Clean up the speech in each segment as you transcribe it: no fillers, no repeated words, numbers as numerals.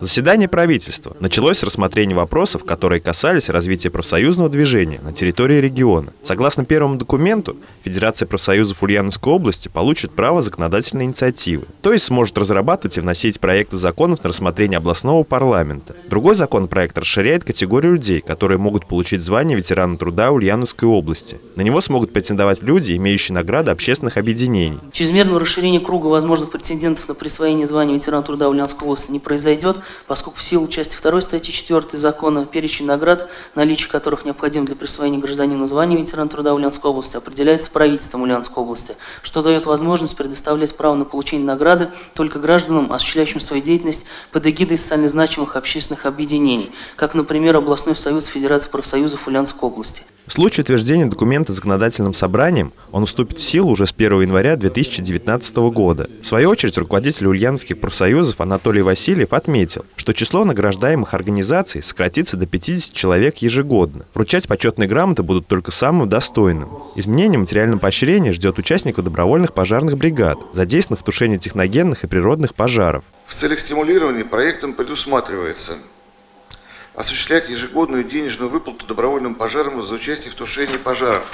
Заседание правительства началось с рассмотрения вопросов, которые касались развития профсоюзного движения на территории региона. Согласно первому документу, Федерация профсоюзов Ульяновской области получит право законодательной инициативы, то есть сможет разрабатывать и вносить проекты законов на рассмотрение областного парламента. Другой законопроект расширяет категорию людей, которые могут получить звание ветерана труда Ульяновской области. На него смогут претендовать люди, имеющие награды общественных объединений. Чрезмерного расширения круга возможных претендентов на присвоение звания ветерана труда Ульяновской области не произойдет, поскольку в силу части 2 статьи 4 закона перечень наград, наличие которых необходимо для присвоения гражданину звания ветерана труда Ульяновской области, определяется правительством Ульяновской области, что дает возможность предоставлять право на получение награды только гражданам, осуществляющим свою деятельность под эгидой социально значимых общественных объединений, как, например, областной союз Федерации профсоюзов Ульяновской области. В случае утверждения документа законодательным собранием он вступит в силу уже с 1 января 2019 года. В свою очередь, руководитель ульяновских профсоюзов Анатолий Васильев отметил, что число награждаемых организаций сократится до 50 человек ежегодно. Вручать почетные грамоты будут только самым достойным. Изменение материального поощрения ждет участников добровольных пожарных бригад, задействованных в тушении техногенных и природных пожаров. В целях стимулирования проектом предусматривается осуществлять ежегодную денежную выплату добровольным пожарным за участие в тушении пожаров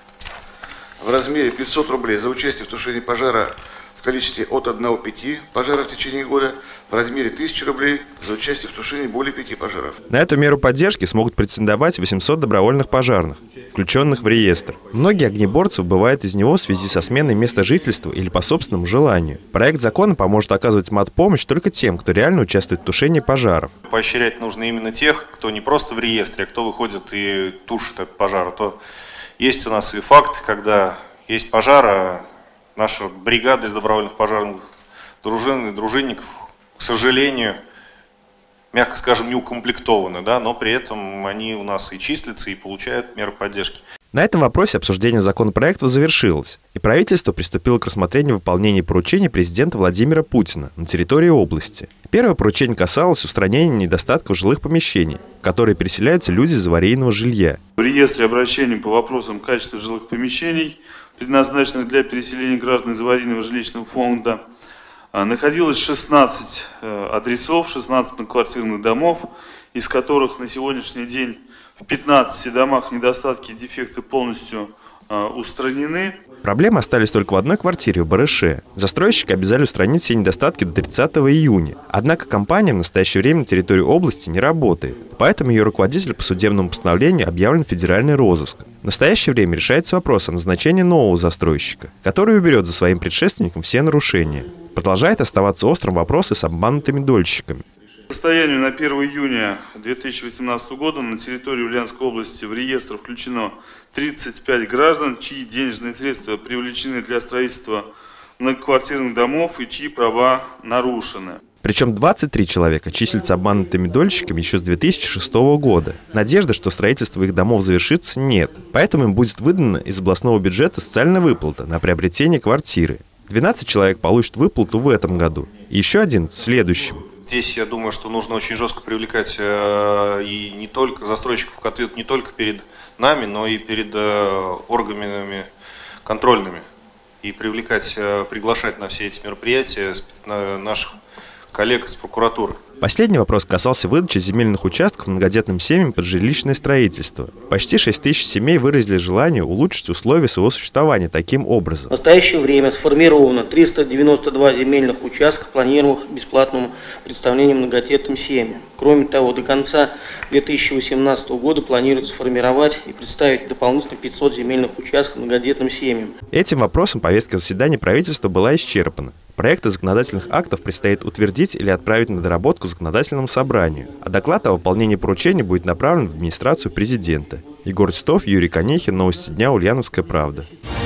в размере 500 рублей за участие в тушении пожара в количестве от 1-5 пожаров в течение года, в размере 1000 рублей за участие в тушении более 5 пожаров. На эту меру поддержки смогут претендовать 800 добровольных пожарных, включенных в реестр. Многие огнеборцы выбывают из него в связи со сменой места жительства или по собственному желанию. Проект закона поможет оказывать матпомощь только тем, кто реально участвует в тушении пожаров. Поощрять нужно именно тех, кто не просто в реестре, а кто выходит и тушит этот пожар. То есть у нас и факт, когда есть пожар, а наша бригада из добровольных пожарных дружин и дружинников, к сожалению, мягко скажем, не укомплектованы, да, но при этом они у нас и числятся, и получают меры поддержки. На этом вопросе обсуждение законопроекта завершилось, и правительство приступило к рассмотрению выполнения поручений президента Владимира Путина на территории области. Первое поручение касалось устранения недостатков жилых помещений, в которые переселяются люди из аварийного жилья. В реестре обращений по вопросам качества жилых помещений, предназначенных для переселения граждан из аварийного жилищного фонда, находилось 16 адресов, 16 многоквартирных домов, из которых на сегодняшний день в 15 домах недостатки и дефекты полностью устранены. Проблемы остались только в одной квартире в Барыше. Застройщики обязали устранить все недостатки до 30 июня. Однако компания в настоящее время на территории области не работает. Поэтому ее руководитель по судебному постановлению объявлен в федеральный розыск. В настоящее время решается вопрос о назначении нового застройщика, который уберет за своим предшественником все нарушения. Продолжает оставаться острым вопрос и с обманутыми дольщиками. По состоянию на 1 июня 2018 года на территории Ульяновской области в реестр включено 35 граждан, чьи денежные средства привлечены для строительства многоквартирных домов и чьи права нарушены. Причем 23 человека числятся обманутыми дольщиками еще с 2006 года. Надежды, что строительство их домов завершится, нет. Поэтому им будет выдана из областного бюджета социальная выплата на приобретение квартиры. 12 человек получат выплату в этом году, и еще 11 в следующем. Здесь, я думаю, что нужно очень жестко привлекать и не только застройщиков к ответу не только перед нами, но и перед органами контрольными. И привлекать, приглашать на все эти мероприятия наших коллег из прокуратуры. Последний вопрос касался выдачи земельных участков многодетным семьям под жилищное строительство. Почти 6 тысяч семей выразили желание улучшить условия своего существования таким образом. В настоящее время сформировано 392 земельных участка, планируемых бесплатным представлением многодетным семьям. Кроме того, до конца 2018 года планируется сформировать и представить дополнительно 500 земельных участков многодетным семьям. Этим вопросом повестка заседания правительства была исчерпана. Проекты законодательных актов предстоит утвердить или отправить на доработку законодательному собранию, а доклад о выполнении поручений будет направлен в администрацию президента. Егор Титов, Юрий Конехин, Новости дня, Ульяновская правда.